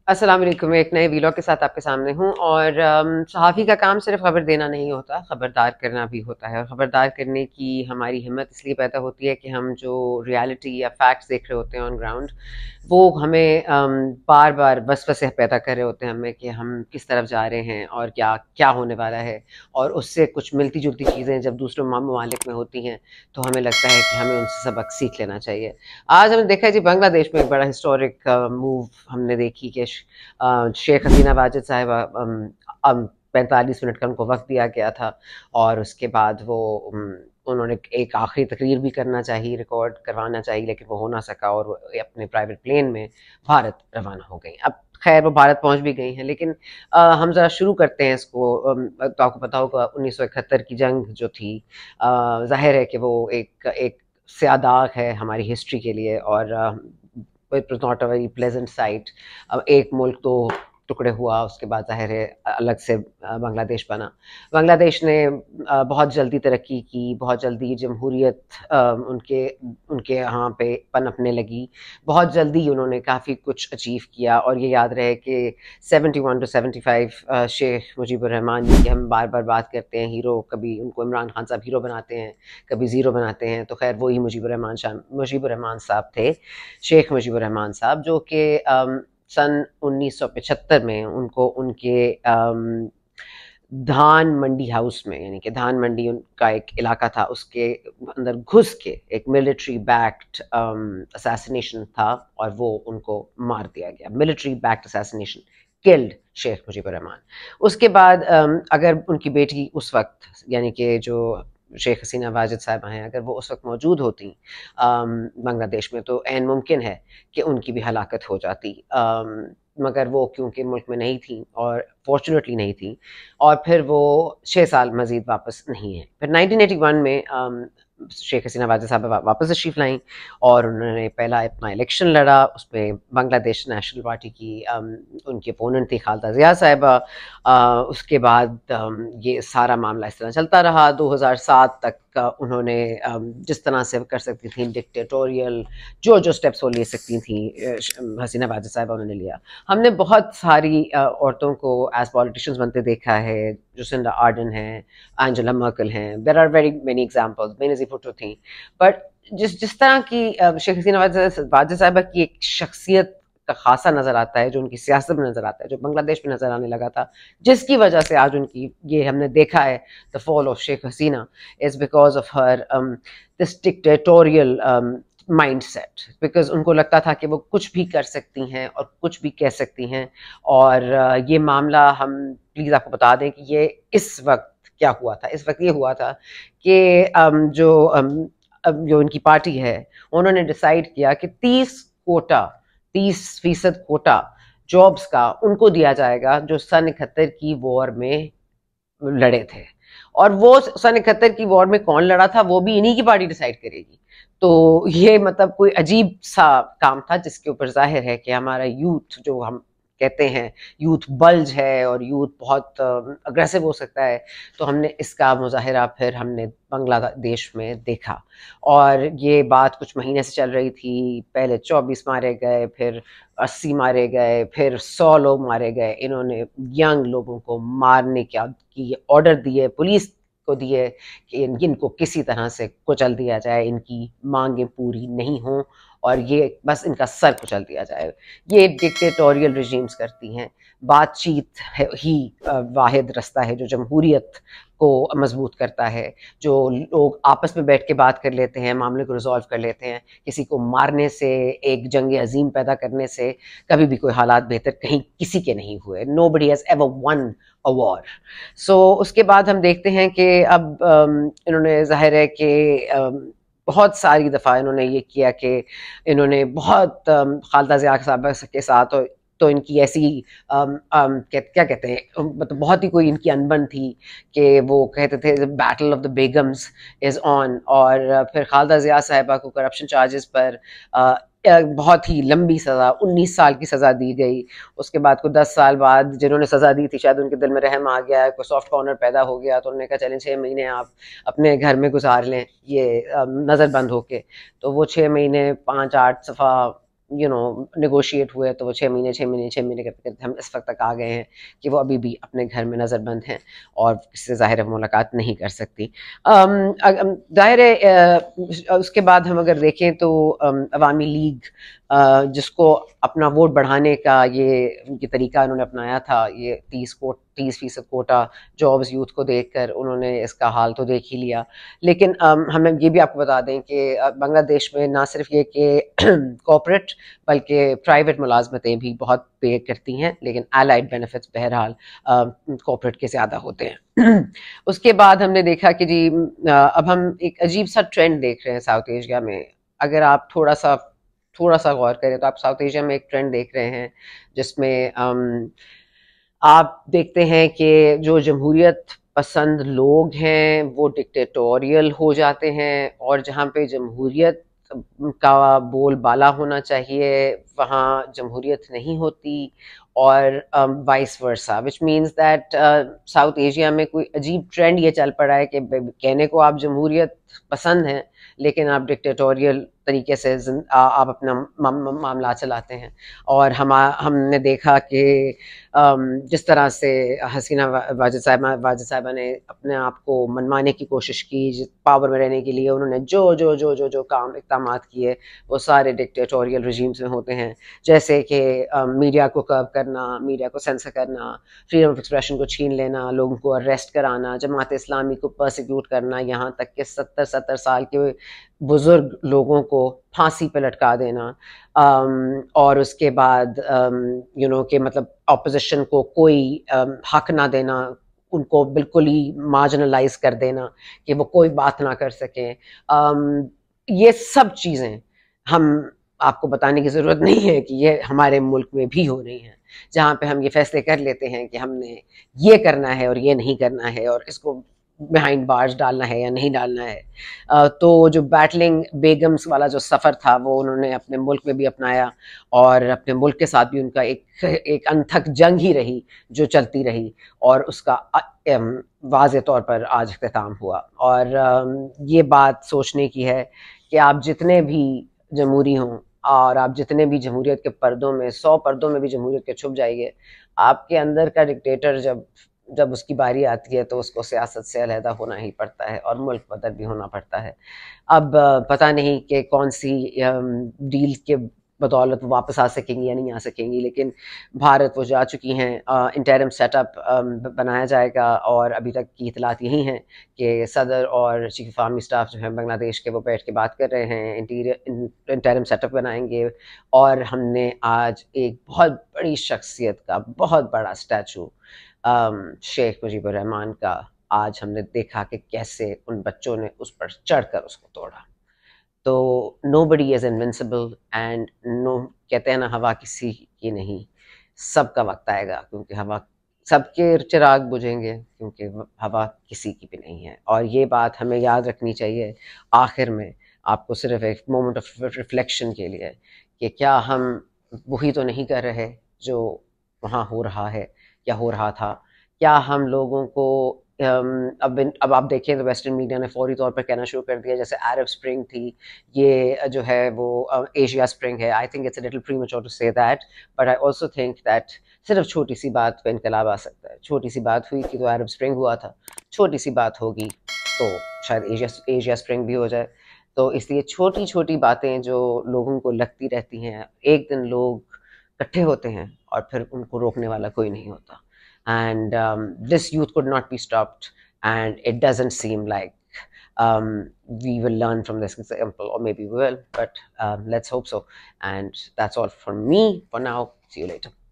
अस्सलाम वालेकुम। एक नए वीलॉग के साथ आपके सामने हूँ और सहाफ़ी का काम सिर्फ खबर देना नहीं होता, ख़बरदार करना भी होता है। और ख़बरदार करने की हमारी हिम्मत इसलिए पैदा होती है कि हम जो रियलिटी या फैक्ट्स देख रहे होते हैं ऑन ग्राउंड, वो हमें बार बार वसवसे पैदा कर रहे होते हैं हमें कि हम किस तरफ जा रहे हैं और क्या क्या होने वाला है। और उससे कुछ मिलती जुलती चीज़ें जब दूसरे ममालिक में होती हैं तो हमें लगता है कि हमें उनसे सबक सीख लेना चाहिए। आज हमने देखा है जी, बांग्लादेश में एक बड़ा हिस्टोरिक मूव हमने देखी कि शेख हसीना वाजिद साहिबा 45 मिनट का उनको वक्त दिया गया था और उसके बाद वो उन्होंने एक आखिरी तकरीर भी करना चाहिए, रिकॉर्ड करवाना चाहिए, लेकिन वो हो ना सका और वो अपने प्राइवेट प्लेन में भारत रवाना हो गई। अब खैर वो भारत पहुंच भी गई हैं, लेकिन हम ज़रा शुरू करते हैं इसको। तो आपको पता होगा 1971 की जंग जो थी, जाहिर है कि वो एक स्यादाग है हमारी हिस्ट्री के लिए और it was not a very pleasant sight. अब एक मुल्क तो टुकड़े हुआ, उसके बाद ज़ाहिर है अलग से बांग्लादेश बना। बांग्लादेश ने बहुत जल्दी तरक्की की, बहुत जल्दी जमहूरियत उनके उनके यहाँ पे पनपने लगी। बहुत जल्दी उन्होंने काफ़ी कुछ अचीव किया और ये याद रहे कि 71 to 75 शेख मुजीबुर रहमान की हम बार बार बात करते हैं, हीरो। कभी उनको इमरान खान साहब हीरो बनाते हैं, कभी ज़ीरो बनाते हैं, तो खैर वही मुजीबुर रहमान साहब थे, शेख मुजीबुर रहमान साहब, जो कि सन 1975 में उनको उनके धान मंडी हाउस में, यानी कि धान मंडी उनका एक इलाका था, उसके अंदर घुस के एक मिलिट्री बैक्ड असैसिनेशन था और वो उनको मार दिया गया। Military backed assassination, killed Sheikh Mujibur Rahman. उसके बाद अगर उनकी बेटी उस वक्त, यानी कि जो शेख हसीना वाजिद साहिबा हैं, अगर वो उस वक्त मौजूद होती बांग्लादेश में, तो ऐन मुमकिन है कि उनकी भी हलाकत हो जाती। मगर वो क्योंकि मुल्क में नहीं थी और फॉर्चुनेटली नहीं थी, और फिर वो 6 साल मज़ीद वापस नहीं है। फिर 1981 में शेख हसीना वाजिद साहब वापस तशरीफ़ लाई और उन्होंने पहला अपना इलेक्शन लड़ा। उसमें बांग्लादेश नेशनल पार्टी की उनकी अपोनेंट थी खालदा ज़िया साहिबा। उसके बाद ये सारा मामला इस तरह चलता रहा 2007 तक। उन्होंने जिस तरह से कर सकती थी डिक्टेटोरियल जो स्टेप्स वो ले सकती थी, हसीना वाजिद साहिबा उन्होंने लिया। हमने बहुत सारी औरतों को एज पॉलिटिशियंस बनते देखा है। जसिंडा आर्डन है, एंजेला मर्केल हैं, there are very many examples, Benazir Bhutto थी। बट जिस तरह की शेख हसीना वाजिद साहिबा की एक शख्सियत का खासा नज़र आता है, जो उनकी सियासत में नज़र आता है, जो बांग्लादेश में नज़र आने लगा था, जिसकी वजह से आज उनकी ये हमने देखा है the fall of Sheikh Hasina is because of her this dictatorial mindset. Because उनको लगता था कि वो कुछ भी कर सकती हैं और कुछ भी कह सकती हैं। और ये मामला हम प्लीज़ आपको बता दें कि ये इस वक्त क्या हुआ था। इस वक्त ये हुआ था कि जो इनकी पार्टी है, उन्होंने डिसाइड किया कि 30% कोटा जॉब्स का उनको दिया जाएगा जो सन 71 की वॉर में लड़े थे। और वो सन 71 की वॉर में कौन लड़ा था, वो भी इन्हीं की पार्टी डिसाइड करेगी। तो ये मतलब कोई अजीब सा काम था, जिसके ऊपर जाहिर है कि हमारा यूथ, जो हम कहते हैं यूथ बल्ज है और यूथ बहुत अग्रेसिव हो सकता है, तो हमने इसका मुजाहिरा फिर हमने बांग्लादेश में देखा। और ये बात कुछ महीने से चल रही थी। पहले 24 मारे गए, फिर 80 मारे गए, फिर 100 लोग मारे गए। इन्होंने यंग लोगों को मारने की ऑर्डर दिए, पुलिस को दिए कि इनको किसी तरह से कुचल दिया जाए, इनकी मांगें पूरी नहीं हों और ये बस इनका सर कुचल दिया जाए। ये डिक्टेटोरियल रिजीम्स करती हैं। बातचीत ही वाहिद रास्ता है जो जमहूरियत को मजबूत करता है, जो लोग आपस में बैठ के बात कर लेते हैं, मामले को रिजॉल्व कर लेते हैं। किसी को मारने से, एक जंग अजीम पैदा करने से कभी भी कोई हालात बेहतर कहीं किसी के नहीं हुए। Nobody has ever won a war. So उसके बाद हम देखते हैं कि अब इन्होंने जाहिर है कि बहुत सारी दफ़ा इन्होंने ये किया कि इन्होंने बहुत खालदा ज़िया साहबा के साथ, तो इनकी ऐसी क्या कहते हैं, मतलब बहुत ही कोई इनकी अनबन थी कि वो कहते थे battle of the begums is on. और फिर खालदा ज़िया साहिबा को करप्शन चार्जेस पर बहुत ही लंबी सज़ा, 19 साल की सज़ा दी गई। उसके बाद को 10 साल बाद जिन्होंने सज़ा दी थी, शायद उनके दिल में रहम आ गया, कोई सॉफ्ट कॉर्नर पैदा हो गया, तो उन्होंने कहा चलें 6 महीने आप अपने घर में गुजार लें ये नज़र बंद होके। तो वो 6 महीने 5-8 दफ़ा नेगोशिएट हुए तो वो 6 महीने करते करते हम इस वक्त तक आ गए हैं कि वो अभी भी अपने घर में नज़रबंद हैं और किसी से ज़ाहिर है मुलाकात नहीं कर सकती। ज़ाहिर है उसके बाद हम अगर देखें तो अवामी लीग जिसको अपना वोट बढ़ाने का ये तरीका उन्होंने अपनाया था, ये 30% कोटा जॉब्स यूथ को देखकर उन्होंने इसका हाल तो देख ही लिया। लेकिन हमें ये भी आपको बता दें कि बांग्लादेश में ना सिर्फ ये कि कॉर्पोरेट बल्कि प्राइवेट मुलाजमतें भी बहुत पे करती हैं, लेकिन एलाइड बेनिफिट्स बहरहाल कॉर्पोरेट के ज़्यादा होते हैं। उसके बाद हमने देखा कि जी अब हम एक अजीब सा ट्रेंड देख रहे हैं साउथ एशिया में। अगर आप थोड़ा सा गौर करें तो आप साउथ एशिया में एक ट्रेंड देख रहे हैं जिसमें आप देखते हैं कि जो जमहूरियत पसंद लोग हैं वो डिक्टेटोरियल हो जाते हैं, और जहाँ पे जमहूरियत का बोलबाला होना चाहिए वहाँ जमहूरियत नहीं होती, और vice versa, which means that south Asia में कोई अजीब ट्रेंड ये चल पड़ा है कि कहने को आप जमहूरियत पसंद हैं लेकिन आप डिक्टेटोरियल तरीके से आप अपना मामला चलाते हैं। और हमने देखा कि जिस तरह से हसीना वाजिद साहिबा ने अपने आप को मनवाने की कोशिश की पावर में रहने के लिए, उन्होंने जो काम इक़दामात किए वो सारे डिक्टेटोरियल रजीम्स में होते हैं, जैसे कि मीडिया को कर्व करना, मीडिया को सेंसर करना, फ्रीडम ऑफ एक्सप्रेशन को छीन लेना, लोगों को अरेस्ट कराना, जमात इस्लामी को परसिक्यूट करना, यहाँ तक कि 70 साल के बुजुर्ग लोगों को फांसी पे लटका देना, और उसके बाद कि मतलब ऑपोजिशन को कोई हक ना देना, उनको बिल्कुल ही मार्जिनलाइज कर देना कि वो कोई बात ना कर सकें। ये सब चीज़ें हम आपको बताने की ज़रूरत नहीं है कि ये हमारे मुल्क में भी हो रही हैं, जहाँ पे हम ये फैसले कर लेते हैं कि हमने ये करना है और ये नहीं करना है, और इसको बिहाइंड बार्स डालना है या नहीं डालना है। तो जो बैटलिंग बेगम्स वाला जो सफ़र था वो उन्होंने अपने मुल्क में भी अपनाया, और अपने मुल्क के साथ भी उनका एक अनथक जंग ही रही जो चलती रही, और उसका वाज़े तौर पर आज इख्तिताम हुआ। और ये बात सोचने की है कि आप जितने भी जमहूरी हों और आप जितने भी जमहूरियत के पर्दों में 100 पर्दों में भी जमहूरियत के छुप जाइए, आपके अंदर का डिक्टेटर जब उसकी बारी आती है तो उसको सियासत से अलहदा होना ही पड़ता है और मुल्क बदर भी होना पड़ता है। अब पता नहीं कि कौन सी डील के बदौलत वो वापस आ सकेंगी या नहीं आ सकेंगी, लेकिन भारत वो जा चुकी हैं। इंटरिम सेटअप बनाया जाएगा, और अभी तक की इतलात यही हैं कि सदर और चीफ ऑफ आर्मी स्टाफ जो है बांग्लादेश के वो बैठ के बात कर रहे हैं, इंटरिम सेटअप बनाएंगे। और हमने आज एक बहुत बड़ी शख्सियत का बहुत बड़ा स्टैचू शेख मुजीबुर रहमान का आज हमने देखा कि कैसे उन बच्चों ने उस पर चढ़कर उसको तोड़ा। तो nobody is invincible, and no, कहते हैं ना हवा किसी की नहीं, सबका वक्त आएगा, क्योंकि हवा सबके चिराग बुझेंगे, क्योंकि हवा किसी की भी नहीं है। और ये बात हमें याद रखनी चाहिए आखिर में, आपको सिर्फ एक मोमेंट ऑफ रिफ्लेक्शन के लिए, कि क्या हम वही तो नहीं कर रहे जो वहाँ हो रहा है या हो रहा था। क्या हम लोगों को अब आप देखें तो वेस्टर्न मीडिया ने फौरी तौर पर कहना शुरू कर दिया जैसे अरब स्प्रिंग थी, ये जो है वो एशिया स्प्रिंग है। I think it's a little premature to say that, but I also think that सिर्फ छोटी सी बात पे इनकलाब आ सकता है। छोटी सी बात हुई कि तो अरब स्प्रिंग हुआ था, छोटी सी बात होगी तो शायद एशिया स्प्रिंग भी हो जाए। तो इसलिए छोटी छोटी बातें जो लोगों को लगती रहती हैं, एक दिन लोग इकट्ठे होते हैं और फिर उनको रोकने वाला कोई नहीं होता। And this youth could not be stopped, and it doesn't seem like we will learn from this example, or maybe we will, but let's hope so. And that's all from me for now. See you later.